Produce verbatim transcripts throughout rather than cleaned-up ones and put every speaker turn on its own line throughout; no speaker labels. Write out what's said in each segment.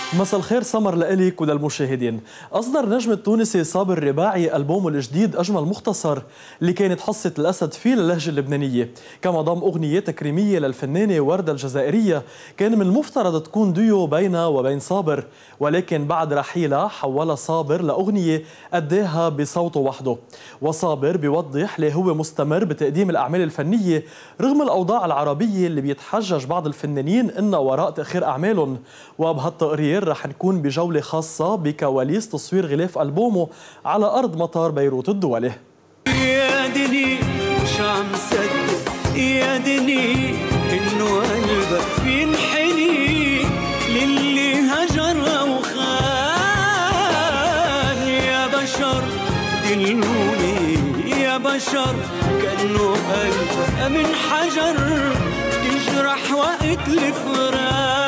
مساء الخير سمر لإلك وللمشاهدين. أصدر نجم التونسي صابر رباعي ألبومه الجديد أجمل مختصر اللي كانت حصة الأسد فيه للهجة اللبنانية، كما ضم أغنية تكريمية للفنانة وردة الجزائرية كان من المفترض تكون ديو بينها وبين صابر، ولكن بعد رحيلها حولها صابر لأغنية أداها بصوته وحده. وصابر بيوضح ليه هو مستمر بتقديم الأعمال الفنية رغم الأوضاع العربية اللي بيتحجج بعض الفنانين إنها وراء تأخير أعمالهم. وبهالتقرير رح نكون بجولة خاصة بكواليس تصوير غلاف ألبومه على أرض مطار بيروت الدولي.
يا دني مش عم صدق يا دني إنه قلبك بينحني للي هجر وخان. يا بشر دلوني يا بشر كأنه قلبك من حجر يجرح وقت الفراق.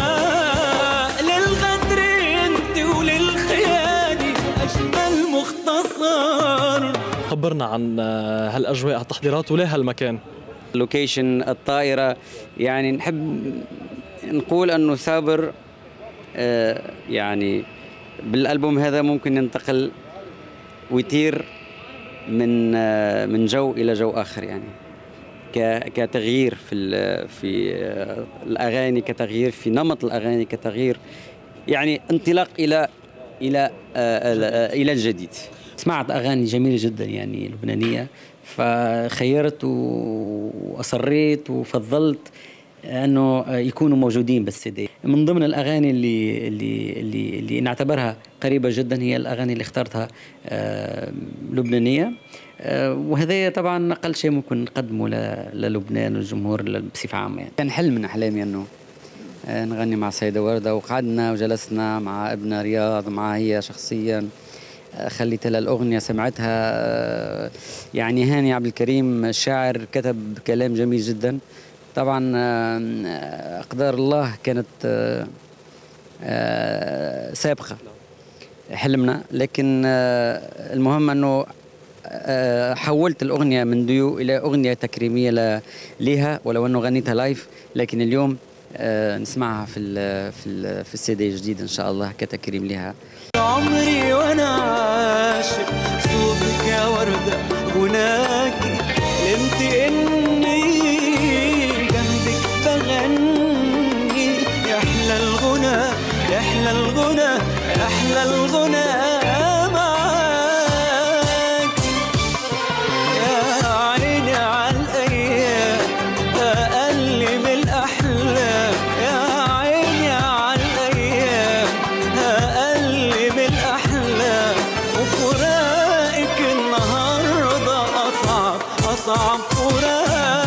خبرنا عن هالأجواء هالتحضيرات وليه هالمكان؟
لوكيشن الطائرة، يعني نحب نقول أنه صابر يعني بالألبوم هذا ممكن ينتقل ويطير من من جو إلى جو آخر، يعني كتغيير في في الأغاني، كتغيير في نمط الأغاني، كتغيير يعني انطلاق إلى إلى إلى الجديد. سمعت أغاني جميلة جدا يعني لبنانية، فخيرت وأصريت وفضلت أنه يكونوا موجودين بالسيدي. من ضمن الأغاني اللي اللي اللي, اللي نعتبرها قريبة جدا هي الأغاني اللي اخترتها لبنانية، وهذا طبعا أقل شيء ممكن نقدمه للبنان والجمهور بصفة عامة. يعني كان حلم من أحلامي أنه نغني مع السيدة وردة، وقعدنا وجلسنا مع ابنها رياض، معها هي شخصيا، خليت لها الأغنية سمعتها. يعني هاني عبد الكريم الشاعر كتب كلام جميل جدا. طبعا أقدار الله كانت سابقة حلمنا، لكن المهم أنه حولت الأغنية من ديو إلى أغنية تكريمية لها، ولو أنه غنيتها لايف، لكن اليوم نسمعها في ال في ال في السي دي الجديد ان شاء الله كتكريم لها.
عمري وانا عاشق صوتك يا ورده هناكي، حلمت اني جنبك بغني، يحلى الغنى يحلى الغنى يحلى الغنى معاك. يا عيني على الايام اقل من الاحلام، يا عيني على الايام اقل من الاحلام، وفراقك النهارده اصعب اصعب فراق.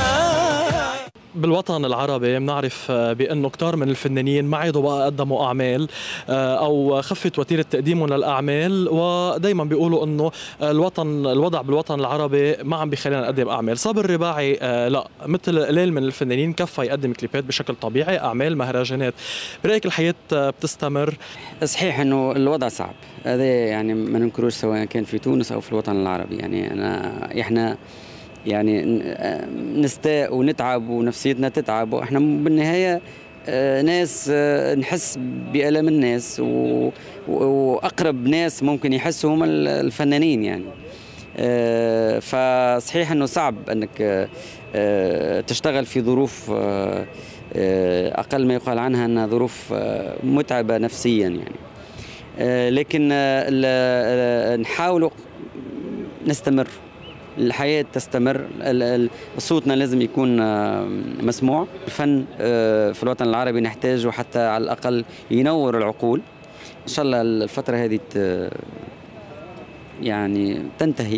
بالوطن العربي بنعرف بأنه كتار من الفنانين ما عادوا بقى قدموا أعمال أو خفت وتيرة تقديمهم للأعمال، ودايما بيقولوا أنه الوطن الوضع بالوطن العربي ما عم بيخلينا نقدم أعمال. صابر رباعي لا، مثل قليل من الفنانين كفى يقدم كليبات بشكل طبيعي، أعمال، مهرجانات. برأيك الحياة بتستمر؟
صحيح أنه الوضع صعب، هذا يعني ما ننكروش سواء كان في تونس أو في الوطن العربي. يعني أنا إحنا يعني نستاء ونتعب ونفسيتنا تتعب، واحنا بالنهايه ناس نحس بألم الناس، واقرب ناس ممكن يحسوا هم الفنانين. يعني فصحيح انه صعب انك تشتغل في ظروف اقل ما يقال عنها انها ظروف متعبه نفسيا يعني، لكن نحاول نستمر، الحياة تستمر، صوتنا لازم يكون مسموع. الفن في الوطن العربي نحتاجه حتى على الأقل ينور العقول. إن شاء الله الفترة هذه يعني تنتهي،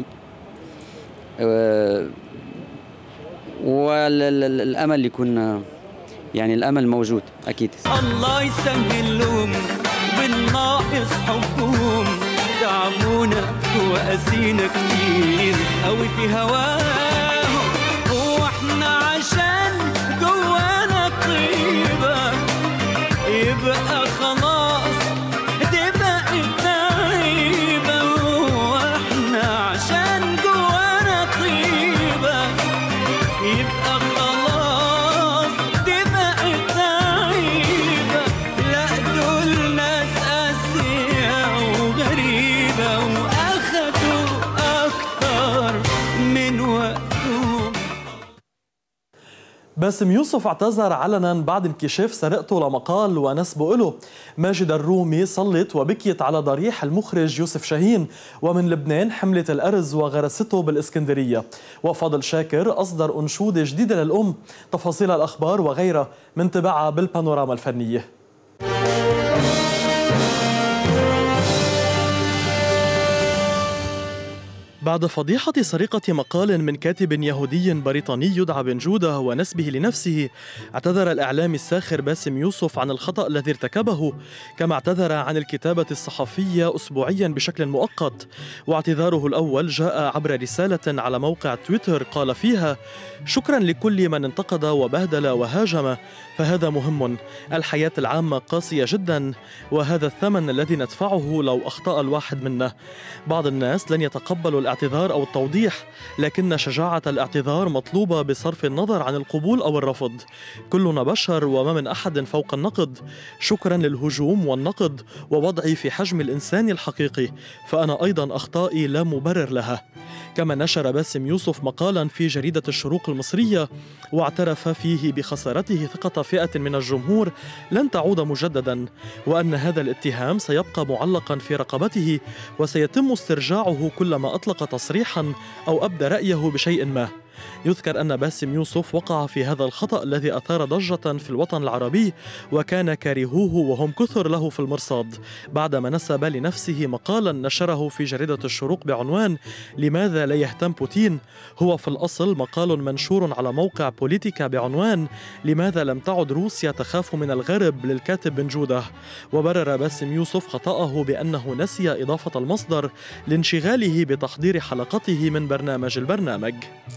والأمل يكون يعني الأمل موجود أكيد.
الله يسهل لهم بالناقص حبهم، تعبونا وقاسينا كتير قوي في هواهم، واحنا عشان جوانا طيبة يبقى خلاص تبقى التعيبة، واحنا عشان جوانا طيبة يبقى خلاص تبقى التعيبة. لا دول ناس
باسم يوسف اعتذر علنا بعد انكشاف سرقته لمقال ونسبه له. ماجد الرومي صلت وبكيت على ضريح المخرج يوسف شاهين، ومن لبنان حملت الأرز وغرسته بالإسكندرية. وفاضل شاكر أصدر أنشودة جديدة للأم. تفاصيل الأخبار وغيرها من تبعها بالبانوراما الفنية. بعد فضيحة سرقة مقال من كاتب يهودي بريطاني يدعى بن جودة ونسبه لنفسه، اعتذر الإعلامي الساخر باسم يوسف عن الخطأ الذي ارتكبه، كما اعتذر عن الكتابة الصحفية أسبوعيا بشكل مؤقت. واعتذاره الأول جاء عبر رسالة على موقع تويتر قال فيها: شكرا لكل من انتقد وبهدل وهاجم، فهذا مهم. الحياة العامة قاسية جدا، وهذا الثمن الذي ندفعه لو أخطأ الواحد منا. بعض الناس لن يتقبلوا الاعتذار أو التوضيح، لكن شجاعة الاعتذار مطلوبة بصرف النظر عن القبول أو الرفض. كلنا بشر وما من أحد فوق النقد. شكرا للهجوم والنقد ووضعي في حجم الإنسان الحقيقي، فأنا أيضا أخطائي لا مبرر لها. كما نشر باسم يوسف مقالا في جريدة الشروق المصرية واعترف فيه بخسارته ثقة فئة من الجمهور لن تعود مجددا، وأن هذا الاتهام سيبقى معلقا في رقبته وسيتم استرجاعه كلما أطلق تصريحا أو أبدى رأيه بشيء ما. يذكر أن باسم يوسف وقع في هذا الخطأ الذي أثار ضجة في الوطن العربي، وكان كارهوه وهم كثر له في المرصاد بعدما نسب لنفسه مقالا نشره في جريدة الشروق بعنوان لماذا لا يهتم بوتين. هو في الأصل مقال منشور على موقع بوليتيكا بعنوان لماذا لم تعد روسيا تخاف من الغرب للكاتب بن جودة. وبرر باسم يوسف خطأه بأنه نسي إضافة المصدر لانشغاله بتحضير حلقته من برنامج البرنامج.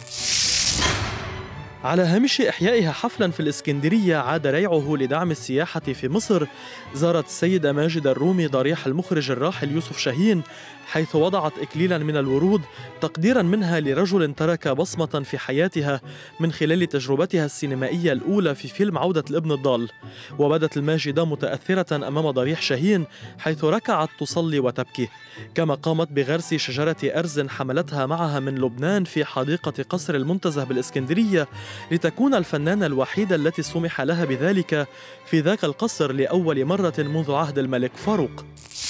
على هامش إحيائها حفلا في الإسكندرية عاد ريعه لدعم السياحة في مصر، زارت السيدة ماجد الرومي ضريح المخرج الراحل يوسف شاهين، حيث وضعت إكليلا من الورود تقديرا منها لرجل ترك بصمة في حياتها من خلال تجربتها السينمائية الأولى في فيلم عودة الابن الضال. وبدت الماجدة متأثرة أمام ضريح شاهين حيث ركعت تصلي وتبكي، كما قامت بغرس شجرة أرز حملتها معها من لبنان في حديقة قصر المنتزه بالإسكندرية، لتكون الفنانة الوحيدة التي سمح لها بذلك في ذاك القصر لأول مرة منذ عهد الملك فاروق.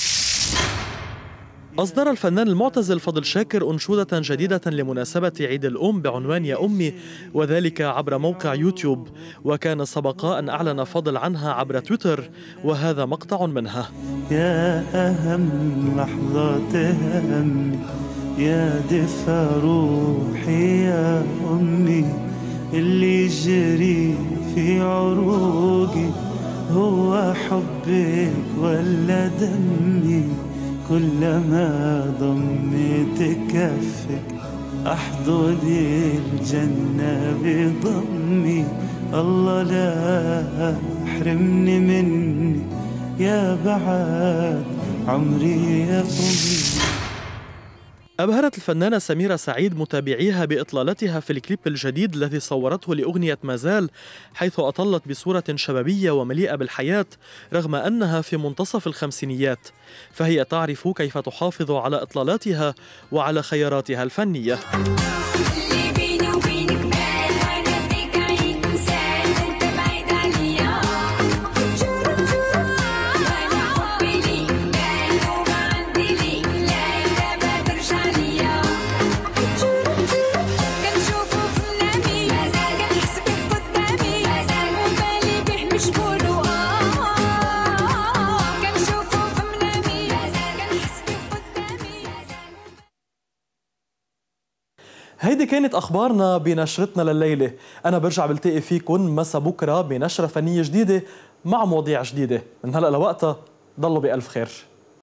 أصدر الفنان المعتزل فاضل شاكر أنشودة جديدة لمناسبة عيد الأم بعنوان يا أمي، وذلك عبر موقع يوتيوب، وكان سبق أن أعلن فاضل عنها عبر تويتر، وهذا مقطع منها.
يا أهم لحظات همي، يا دفى روحي يا أمي، اللي يجري في عروقي هو حبك ولا دمي، كلما ضميت كفك أحضن الجنة بضمي، الله لا احرمني مني يا بعد عمري يا أمي.
أبهرت الفنانة سميرة سعيد متابعيها بإطلالتها في الكليب الجديد الذي صورته لأغنية مازال، حيث أطلت بصورة شبابية ومليئة بالحياة رغم أنها في منتصف الخمسينيات، فهي تعرف كيف تحافظ على إطلالاتها وعلى خياراتها الفنية. هيدي كانت أخبارنا بنشرتنا لليلة. أنا برجع بلتقي فيكن مسا بكرة بنشرة فنية جديدة مع مواضيع جديدة. من هلأ لوقتها ضلوا بألف خير.